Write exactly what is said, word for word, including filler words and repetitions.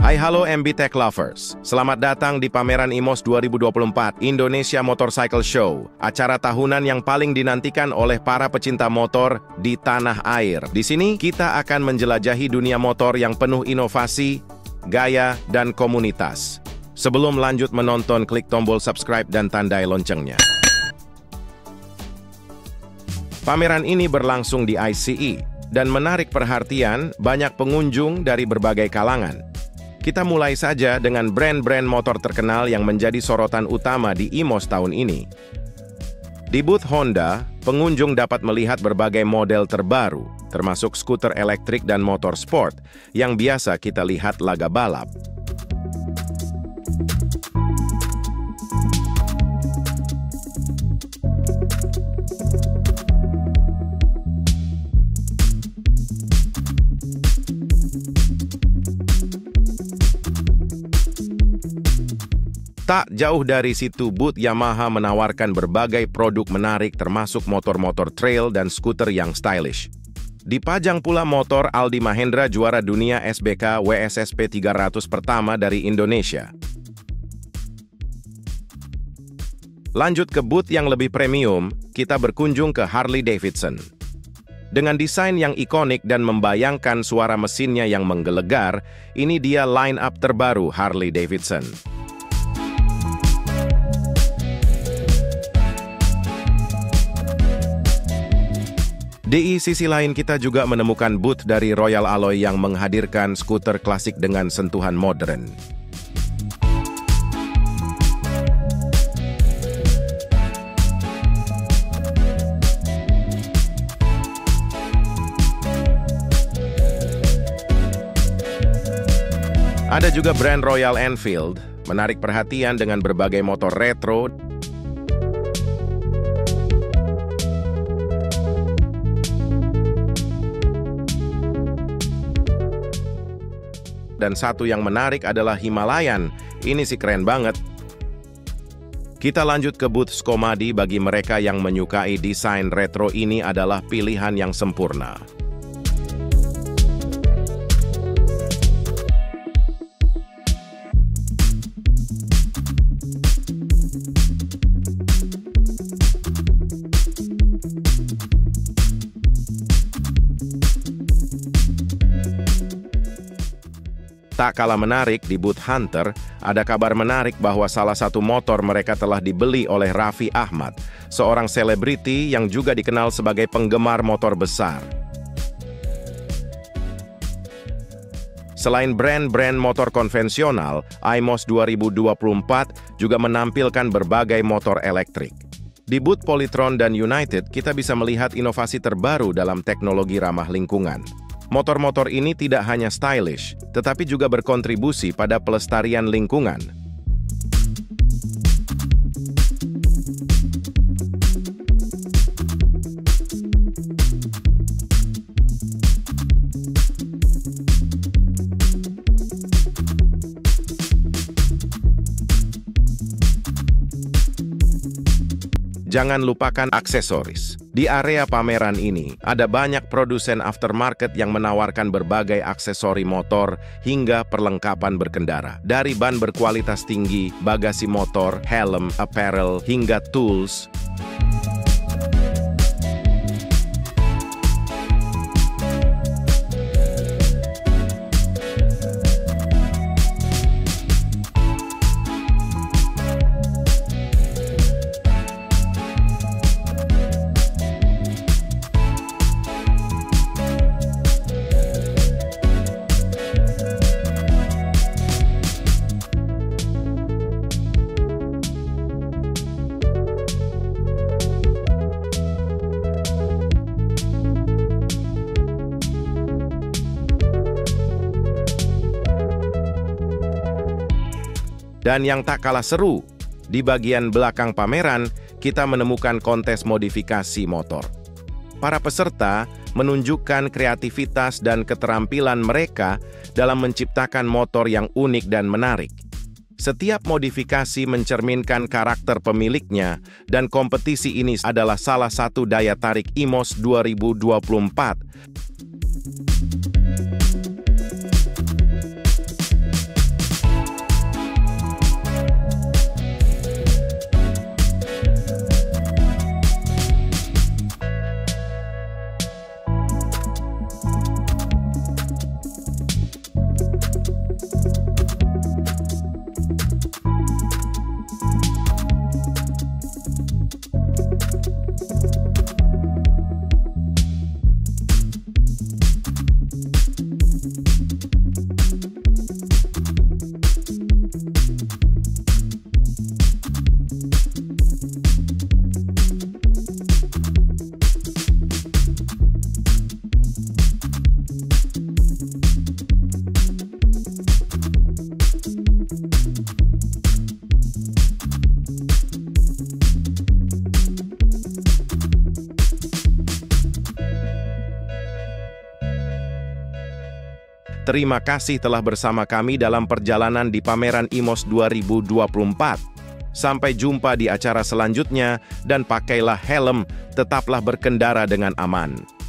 Hai halo M B Tech Lovers, selamat datang di pameran I M O S dua ribu dua puluh empat Indonesia Motorcycle Show, acara tahunan yang paling dinantikan oleh para pecinta motor di tanah air. Di sini kita akan menjelajahi dunia motor yang penuh inovasi, gaya, dan komunitas. Sebelum lanjut menonton, klik tombol subscribe dan tandai loncengnya. Pameran ini berlangsung di I C E dan menarik perhatian banyak pengunjung dari berbagai kalangan. Kita mulai saja dengan brand-brand motor terkenal yang menjadi sorotan utama di I M O S tahun ini. Di booth Honda, pengunjung dapat melihat berbagai model terbaru, termasuk skuter elektrik dan motor sport, yang biasa kita lihat laga balap. Tak jauh dari situ, booth Yamaha menawarkan berbagai produk menarik termasuk motor-motor trail dan skuter yang stylish. Dipajang pula motor Aldi Mahendra, juara dunia S B K W S S P tiga ratus pertama dari Indonesia. Lanjut ke booth yang lebih premium, kita berkunjung ke Harley Davidson. Dengan desain yang ikonik dan membayangkan suara mesinnya yang menggelegar, ini dia line-up terbaru Harley Davidson. Di sisi lain kita juga menemukan booth dari Royal Alloy yang menghadirkan skuter klasik dengan sentuhan modern. Ada juga brand Royal Enfield, menarik perhatian dengan berbagai motor retro, dan satu yang menarik adalah Himalayan. Ini sih keren banget. Kita lanjut ke booth Skomadi. Bagi mereka yang menyukai desain retro, ini adalah pilihan yang sempurna. Tak kalah menarik, di booth Hunter, ada kabar menarik bahwa salah satu motor mereka telah dibeli oleh Raffi Ahmad, seorang selebriti yang juga dikenal sebagai penggemar motor besar. Selain brand-brand motor konvensional, I M O S dua ribu dua puluh empat juga menampilkan berbagai motor elektrik. Di booth Polytron dan United, kita bisa melihat inovasi terbaru dalam teknologi ramah lingkungan. Motor-motor ini tidak hanya stylish, tetapi juga berkontribusi pada pelestarian lingkungan. Jangan lupakan aksesoris. Di area pameran ini, ada banyak produsen aftermarket yang menawarkan berbagai aksesori motor hingga perlengkapan berkendara. Dari ban berkualitas tinggi, bagasi motor, helm, apparel, hingga tools. Dan yang tak kalah seru, di bagian belakang pameran, kita menemukan kontes modifikasi motor. Para peserta menunjukkan kreativitas dan keterampilan mereka dalam menciptakan motor yang unik dan menarik. Setiap modifikasi mencerminkan karakter pemiliknya, dan kompetisi ini adalah salah satu daya tarik I M O S dua ribu dua puluh empat. Terima kasih telah bersama kami dalam perjalanan di pameran I M O S dua ribu dua puluh empat. Sampai jumpa di acara selanjutnya dan pakailah helm, tetaplah berkendara dengan aman.